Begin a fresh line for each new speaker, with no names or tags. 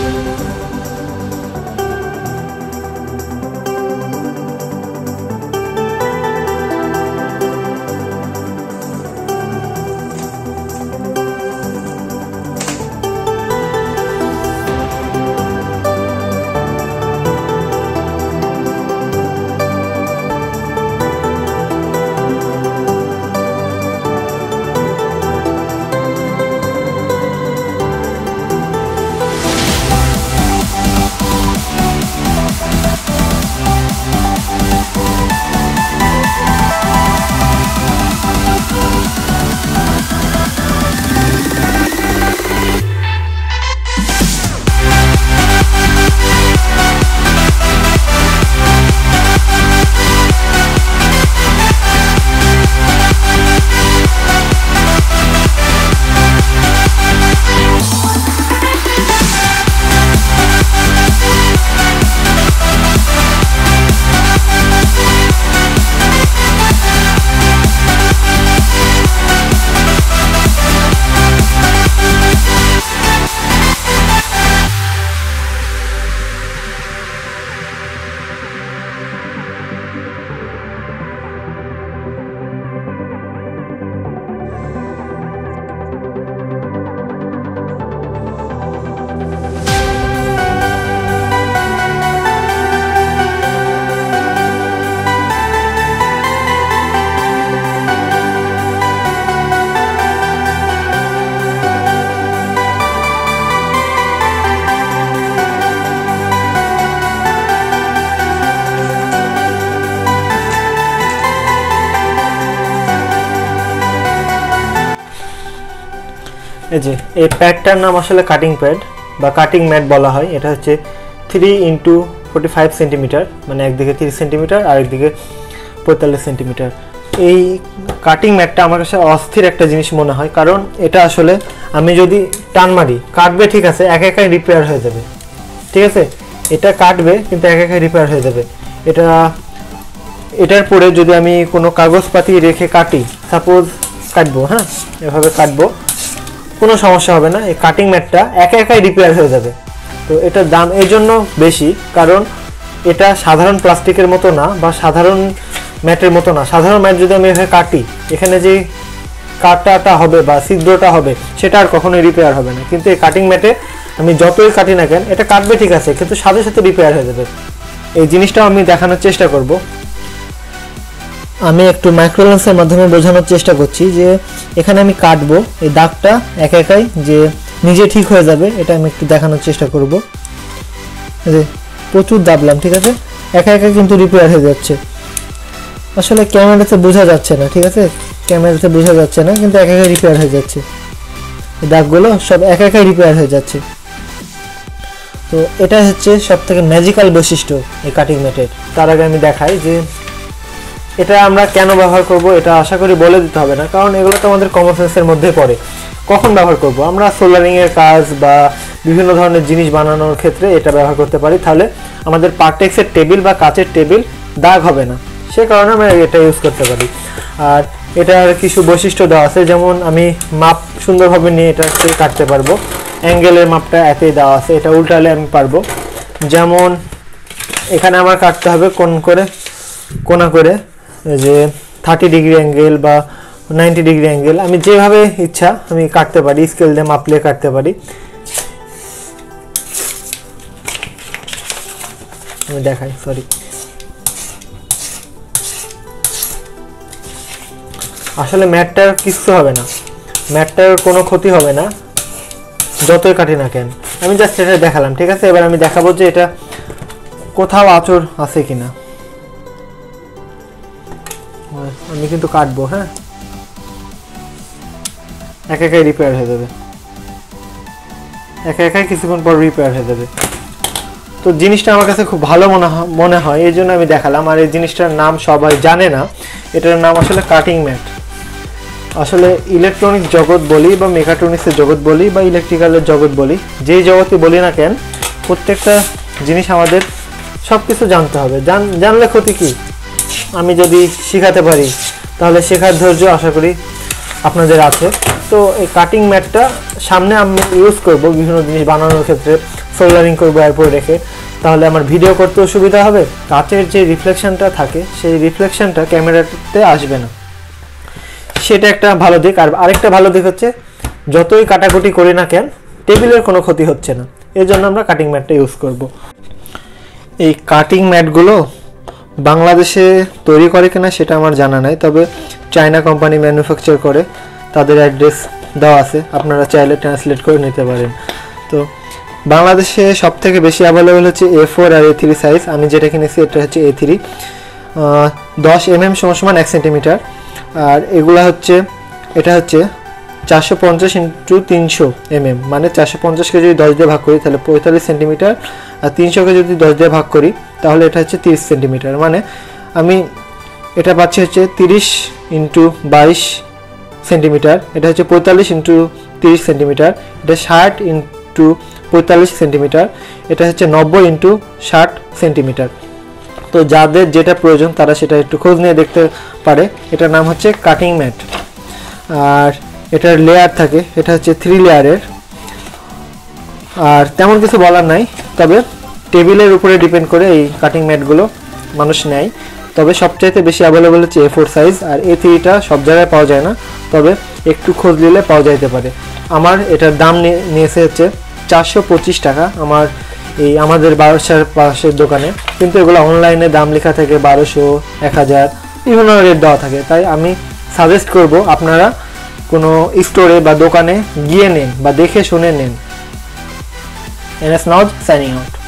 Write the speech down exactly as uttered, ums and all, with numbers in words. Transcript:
এই যে এই প্যাডটার নাম আসলে কাটিং প্যাড বা কাটিং ম্যাট বলা হয়। এটা হচ্ছে three into forty five centimetre, মানে একদিকে তিরিশ সেন্টিমিটার আর একদিকে পঁয়তাল্লিশ সেন্টিমিটার। এই কাটিং ম্যাটটা আমার কাছে অস্থির একটা জিনিস মনে হয়, কারণ এটা আসলে আমি যদি টান মারি কাটবে, ঠিক আছে, এক একাই রিপেয়ার হয়ে যাবে, ঠিক আছে, এটা কাটবে কিন্তু এক একাই রিপেয়ার হয়ে যাবে। এটা এটার পরে যদি আমি কোনো কাগজপাতি রেখে কাটি, সাপোজ কাটবো, হ্যাঁ এভাবে কাটবো, কোনো সমস্যা হবে না, এই কাটিং ম্যাটটা একা একাই রিপেয়ার হয়ে যাবে। তো এটার দাম এই জন্য বেশি, কারণ এটা সাধারণ প্লাস্টিকের মতো না বা সাধারণ ম্যাটের মতো না। সাধারণ ম্যাট যদি আমি এখানে কাটি, এখানে যে কাটাটা হবে বা ছিদ্রটা হবে সেটা আর কখনোই রিপেয়ার হবে না, কিন্তু এই কাটিং ম্যাটে আমি যতই কাটি না কেন এটা কাটবে, ঠিক আছে, কিন্তু সাথে সাথে রিপেয়ার হয়ে যাবে। এই জিনিসটাও আমি দেখানোর চেষ্টা করব। আমি একটু মাইক্রোলেন্সের মাধ্যমে বোঝানোর চেষ্টা করছি যে এখানে আমি কাটবো, এই দাগটা একা একাই যে নিজে ঠিক হয়ে যাবে, এটা আমি একটু দেখানোর চেষ্টা করব। যে প্রচুর দাবলাম, ঠিক আছে, একা একা কিন্তু রিপেয়ার হয়ে যাচ্ছে। আসলে ক্যামেরাতে বোঝা যাচ্ছে না, ঠিক আছে, ক্যামেরাতে বোঝা যাচ্ছে না, কিন্তু একা একা রিপেয়ার হয়ে যাচ্ছে, এই দাগগুলো সব একা একাই রিপেয়ার হয়ে যাচ্ছে। তো এটা হচ্ছে সব থেকে ম্যাজিক্যাল বৈশিষ্ট্য এই কাটিং ম্যাটের। তার আগে আমি দেখাই যে এটা আমরা কেন ব্যবহার করব, এটা আশা করি বলে দিতে হবে না, কারণ এগুলো তো আমাদের কমন সেন্সের মধ্যে পড়ে। কখন ব্যবহার করব, আমরা সোল্ডারিংয়ের কাজ বা বিভিন্ন ধরনের জিনিস বানানোর ক্ষেত্রে এটা ব্যবহার করতে পারি, তাহলে আমাদের পার্টেক্সের টেবিল বা কাচের টেবিল দাগ হবে না, সে কারণে আমরা এটা ইউজ করতে পারি। আর এটার কিছু বৈশিষ্ট্য দেওয়া আছে, যেমন আমি মাপ সুন্দরভাবে নিয়ে এটাকে কাটতে পারবো, অ্যাঙ্গেলের মাপটা এতেই দেওয়া আছে, এটা উল্টালে আমি পারবো। যেমন এখানে আমার কাটতে হবে কোন করে কোনা করে, যে থার্টি ডিগ্রি অ্যাঙ্গেল বা নাইনটি ডিগ্রি অ্যাঙ্গেল, আমি যেভাবে ইচ্ছা আমি কাটতে পারি, স্কেল দিয়ে মাপলে কাটতে পারি। আমি দেখাই, সরি, আসলে ম্যাটটার কিচ্ছু হবে না, ম্যাটটার কোনো ক্ষতি হবে না যতই কাটি না কেন, আমি জাস্ট এটা দেখালাম, ঠিক আছে। এবার আমি দেখাবো যে এটা কোথাও আঁচড় আছে কিনা। আমি কিন্তু কাটবো, হ্যাঁ, একা একাই রিপেয়ার হয়ে যাবে, একা একাই কিছুক্ষণ পর রিপেয়ার হয়ে যাবে। তো জিনিসটা আমার কাছে খুব ভালো মনে হয় মনে হয় এই জন্য আমি দেখালাম। আর এই জিনিসটার নাম সবাই জানে না, এটার নাম আসলে কাটিং ম্যাট। আসলে ইলেকট্রনিক জগৎ বলি বা মেকাট্রনিক্সের জগৎ বলি বা ইলেকট্রিক্যালের জগৎ বলি, যেই জগৎই বলি না কেন, প্রত্যেকটা জিনিস আমাদের সব কিছু জানতে হবে। জান জানলে ক্ষতি কি, আমি যদি শেখাতে পারি তাহলে শেখার ধৈর্য আশা করি আপনাদের আছে। তো এই কাটিং ম্যাটটা সামনে আমি ইউজ করব বিভিন্ন জিনিস বানানোর ক্ষেত্রে, সোল্ডারিং করবো এরপরে রেখে, তাহলে আমার ভিডিও করতেও সুবিধা হবে। কাচের যে রিফ্লেকশনটা থাকে সেই রিফ্লেকশনটা ক্যামেরাতে আসবে না, সেটা একটা ভালো দিক। আর আরেকটা ভালো দিক হচ্ছে যতই কাটাকুটি করি না কেন টেবিলের কোনো ক্ষতি হচ্ছে না, এর জন্য আমরা কাটিং ম্যাটটা ইউজ করব। এই কাটিং ম্যাটগুলো বাংলাদেশে তৈরি করে কিনা সেটা আমার জানা নাই, তবে চায়না কোম্পানি ম্যানুফ্যাকচার করে, তাদের অ্যাড্রেস দেওয়া আছে, আপনারা চাইলে ট্রান্সলেট করে নিতে পারেন। তো বাংলাদেশে সব থেকে বেশি অ্যাভেলেবেল হচ্ছে এ ফোর আর এ থ্রি সাইজ, আমি যেটা কিনেছি এটা হচ্ছে এ থ্রি, দশ এম এম সমান এক সেন্টিমিটার। আর এগুলা হচ্ছে, এটা হচ্ছে চারশো পঞ্চাশ ইন্টু তিনশো এম এম, মানে চারশো পঞ্চাশকে যদি দশ দিয়ে ভাগ করি তাহলে পঁয়তাল্লিশ সেন্টিমিটার, আর তিনশোকে যদি দশ দিয়ে ভাগ করি তাহলে এটা হচ্ছে তিরিশ সেন্টিমিটার, মানে আমি এটা পাচ্ছি হচ্ছে তিরিশ ইন্টু বাইশ সেন্টিমিটার, এটা হচ্ছে পঁয়তাল্লিশ ইন্টু তিরিশ সেন্টিমিটার, এটা ষাট ইন্টু পঁয়তাল্লিশ সেন্টিমিটার, এটা হচ্ছে নব্বই ইন্টু ষাট সেন্টিমিটার। তো যাদের যেটা প্রয়োজন তারা সেটা একটু খোঁজ নিয়ে দেখতে পারে। এটার নাম হচ্ছে কাটিং ম্যাট, আর এটার লেয়ার থাকে, এটা হচ্ছে থ্রি লেয়ারের। আর তেমন কিছু বলার নাই, তবে টেবিলের উপরে ডিপেন্ড করে এই কাটিং ম্যাটগুলো মানুষ নেয়, তবে সবচাইতে বেশি অ্যাভেলেবল হচ্ছে এ ফোর সাইজ, আর এ থ্রিটা সব জায়গায় পাওয়া যায় না, তবে একটু খোঁজ নিলে পাওয়া যাইতে পারে। আমার এটার দাম নিয়েছে হচ্ছে চারশো পঁচিশ টাকা আমার এই আমাদের বারোশোর পাশের দোকানে, কিন্তু এগুলো অনলাইনে দাম লেখা থাকে বারোশো, এক হাজার, বিভিন্ন রেট দেওয়া থাকে। তাই আমি সাজেস্ট করব আপনারা কোনো স্টোরে বা দোকানে গিয়ে নেন বা দেখে শুনে নেন। NS news signing out.